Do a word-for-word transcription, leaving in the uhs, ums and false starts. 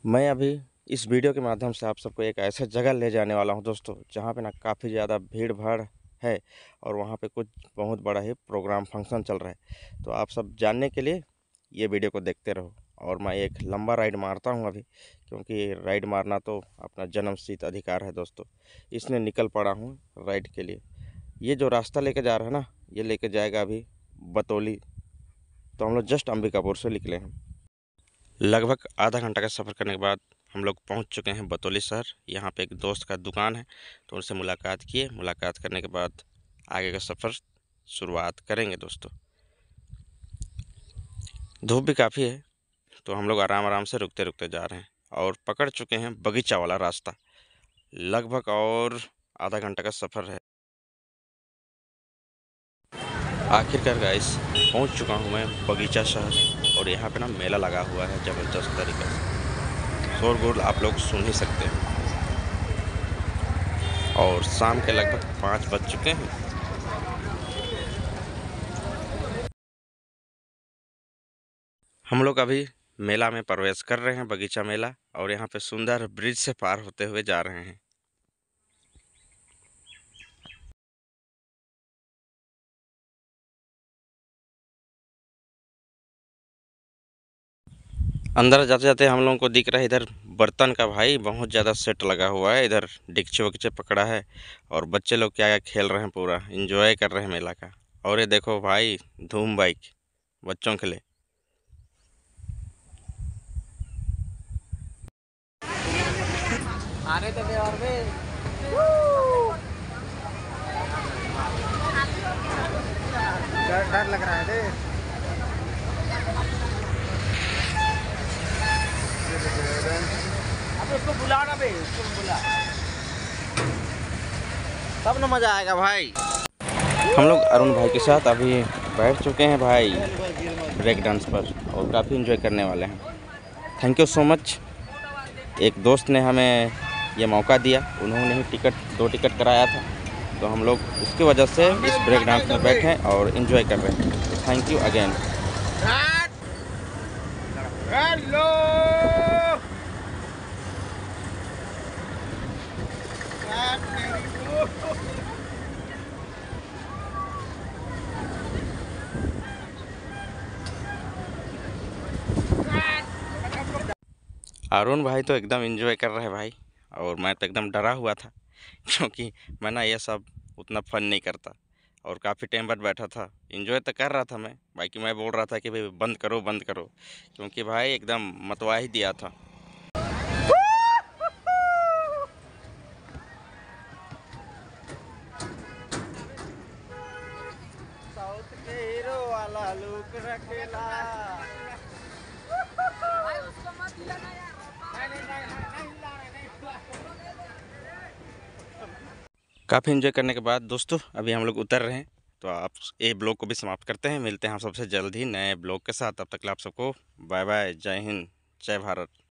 मैं अभी इस वीडियो के माध्यम से आप सबको एक ऐसे जगह ले जाने वाला हूं दोस्तों, जहां पे ना काफ़ी ज़्यादा भीड़ भाड़ है और वहां पे कुछ बहुत बड़ा ही प्रोग्राम फंक्शन चल रहा है। तो आप सब जानने के लिए ये वीडियो को देखते रहो। और मैं एक लंबा राइड मारता हूं अभी, क्योंकि राइड मारना तो अपना जन्मसिद्ध अधिकार है दोस्तों। इसलिए निकल पड़ा हूं राइड के लिए। ये जो रास्ता लेके जा रहा है ना, ये लेके जाएगा अभी बतौली। तो हम लोग जस्ट अंबिकापुर से निकले हैं। लगभग आधा घंटा का सफ़र करने के बाद हम लोग पहुंच चुके हैं बतौली शहर। यहाँ पे एक दोस्त का दुकान है, तो उनसे मुलाकात किए। मुलाकात करने के बाद आगे का सफ़र शुरुआत करेंगे दोस्तों। धूप भी काफ़ी है, तो हम लोग आराम आराम से रुकते रुकते जा रहे हैं और पकड़ चुके हैं बगीचा वाला रास्ता। लगभग और आधा घंटा का सफ़र है। आखिरकार गाइस पहुंच चुका हूं मैं बगीचा शहर, और यहाँ पे ना मेला लगा हुआ है ज़बरदस्त तरीके से। शोरगुल आप लोग सुन ही सकते हैं। और शाम के लगभग पाँच बज चुके हैं। हम लोग अभी मेला में प्रवेश कर रहे हैं, बगीचा मेला। और यहाँ पे सुंदर ब्रिज से पार होते हुए जा रहे हैं। अंदर जाते जाते हम लोगों को दिख रहा है इधर बर्तन का भाई बहुत ज़्यादा सेट लगा हुआ है। इधर डिक्चे वक्चे पकड़ा है और बच्चे लोग क्या क्या खेल रहे हैं, पूरा एंजॉय कर रहे हैं मेला का। और ये देखो भाई, धूम बाइक बच्चों के लिए। आने तो दे और भी डर डर लग रहा है दे। अब उसको बुला ना बे, उसको बुला, तब ना मजा आएगा भाई। हम लोग अरुण भाई के साथ अभी बैठ चुके हैं भाई ब्रेक डांस पर, और काफ़ी एंजॉय करने वाले हैं। Thank you so much. एक दोस्त ने हमें ये मौका दिया, उन्होंने ही टिकट दो टिकट कराया था, तो हम लोग उसकी वजह से इस ब्रेक डांस में बैठे हैं और एंजॉय कर रहे हैं। तो thank you again. Hello Arun भाई तो एकदम एंजॉय कर रहे हैं भाई, और मैं तो एकदम डरा हुआ था क्योंकि मैं ना ये सब उतना फन नहीं करता। और काफ़ी टाइम बाद बैठा था, एंजॉय तो कर रहा था मैं, बाकी मैं बोल रहा था कि भाई बंद करो बंद करो, क्योंकि भाई एकदम मतवा ही दिया था। साउथ के हीरो वाला लुक रखेला। भाई उसको मत हिलाना यार। नहीं नहीं नहीं नहीं हिला रहे, नहीं हिला रहे। काफ़ी एंजॉय करने के बाद दोस्तों अभी हम लोग उतर रहे हैं। तो आप ये ब्लॉग को भी समाप्त करते हैं। मिलते हैं हम सबसे जल्द ही नए ब्लॉग के साथ। तब तक के लिए आप सबको बाय बाय, जय हिंद, जय भारत।